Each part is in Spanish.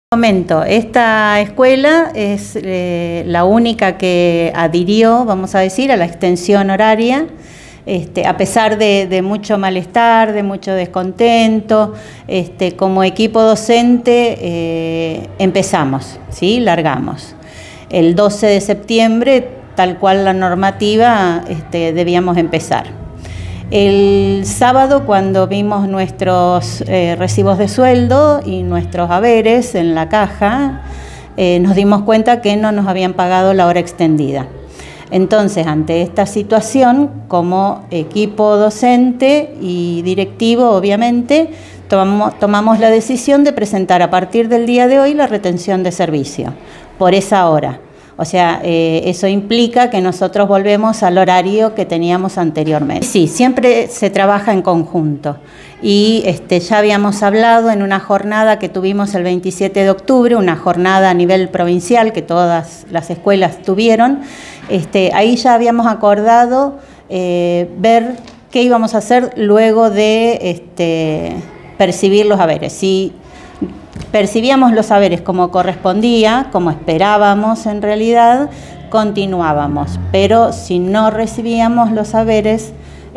Comento, esta escuela es la única que adhirió, vamos a decir, a la extensión horaria, a pesar de mucho malestar, de mucho descontento. Como equipo docente empezamos, ¿sí? Largamos. El 12 de septiembre, tal cual la normativa, debíamos empezar. El sábado, cuando vimos nuestros recibos de sueldo y nuestros haberes en la caja, nos dimos cuenta que no nos habían pagado la hora extendida. Entonces, ante esta situación, como equipo docente y directivo, obviamente, tomamos la decisión de presentar a partir del día de hoy la retención de servicio por esa hora. O sea, eso implica que nosotros volvemos al horario que teníamos anteriormente. Sí, siempre se trabaja en conjunto. Y ya habíamos hablado en una jornada que tuvimos el 27 de octubre, una jornada a nivel provincial que todas las escuelas tuvieron. Ahí ya habíamos acordado ver qué íbamos a hacer luego de percibir los haberes. Si percibíamos los haberes como correspondía, como esperábamos en realidad, continuábamos. Pero si no recibíamos los haberes,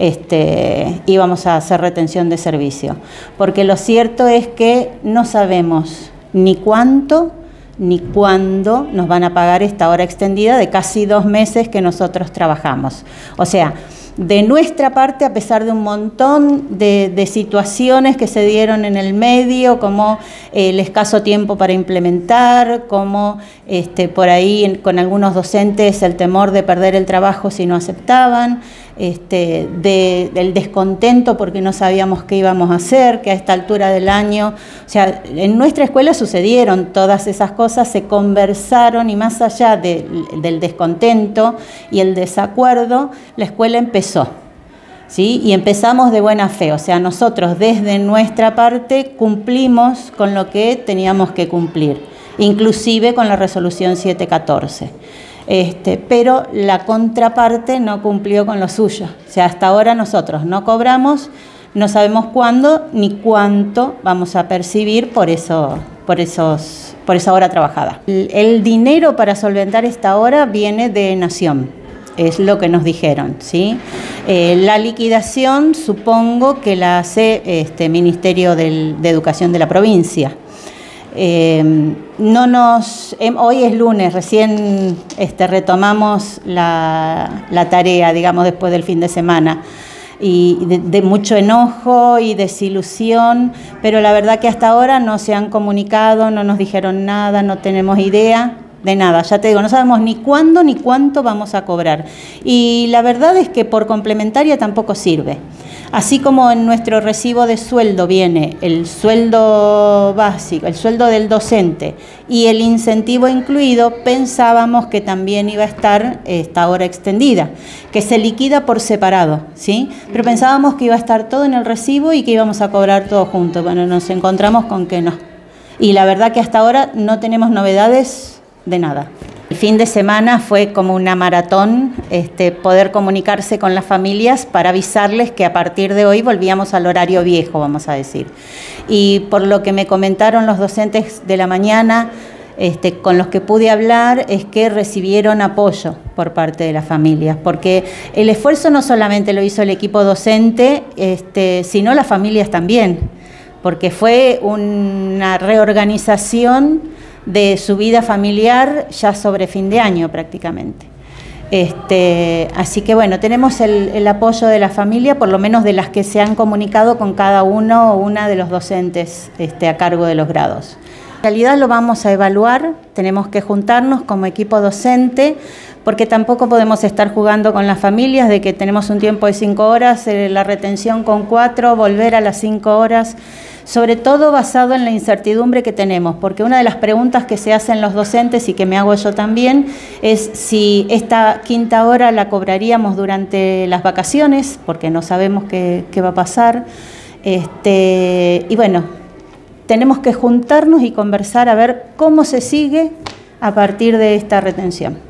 íbamos a hacer retención de servicio. Porque lo cierto es que no sabemos ni cuánto ni cuándo nos van a pagar esta hora extendida de casi 2 meses que nosotros trabajamos. O sea, de nuestra parte, a pesar de un montón de situaciones que se dieron en el medio, como el escaso tiempo para implementar, como por ahí con algunos docentes el temor de perder el trabajo si no aceptaban, del descontento porque no sabíamos qué íbamos a hacer, que a esta altura del año, o sea, en nuestra escuela sucedieron todas esas cosas, se conversaron y más allá del descontento y el desacuerdo, la escuela empezó, ¿sí? Y empezamos de buena fe, o sea, nosotros desde nuestra parte cumplimos con lo que teníamos que cumplir, inclusive con la resolución 714. Pero la contraparte no cumplió con lo suyo. O sea, hasta ahora nosotros no cobramos, no sabemos cuándo ni cuánto vamos a percibir por esa hora trabajada. El dinero para solventar esta hora viene de Nación, es lo que nos dijeron, ¿sí? La liquidación supongo que la hace Ministerio de Educación de la provincia. Hoy es lunes, recién retomamos la tarea, digamos, después del fin de semana, y de mucho enojo y desilusión, pero la verdad que hasta ahora no se han comunicado, no nos dijeron nada, no tenemos idea de nada. Ya te digo, no sabemos ni cuándo ni cuánto vamos a cobrar. Y la verdad es que por complementaria tampoco sirve. Así como en nuestro recibo de sueldo viene el sueldo básico, el sueldo del docente y el incentivo incluido, pensábamos que también iba a estar esta hora extendida, que se liquida por separado, ¿sí? Pero pensábamos que iba a estar todo en el recibo y que íbamos a cobrar todo junto. Bueno, nos encontramos con que no. Y la verdad que hasta ahora no tenemos novedades de nada. El fin de semana fue como una maratón, poder comunicarse con las familias para avisarles que a partir de hoy volvíamos al horario viejo, vamos a decir. Y por lo que me comentaron los docentes de la mañana, con los que pude hablar, es que recibieron apoyo por parte de las familias, porque el esfuerzo no solamente lo hizo el equipo docente, sino las familias también, porque fue una reorganización de su vida familiar ya sobre fin de año prácticamente. Así que bueno, tenemos el apoyo de la familia, por lo menos de las que se han comunicado con cada uno o una de los docentes a cargo de los grados. En realidad lo vamos a evaluar, tenemos que juntarnos como equipo docente, porque tampoco podemos estar jugando con las familias de que tenemos un tiempo de 5 horas, la retención con 4, volver a las 5 horas, sobre todo basado en la incertidumbre que tenemos, porque una de las preguntas que se hacen los docentes y que me hago yo también es si esta 5ª hora la cobraríamos durante las vacaciones, porque no sabemos qué va a pasar, y bueno, tenemos que juntarnos y conversar a ver cómo se sigue a partir de esta retención.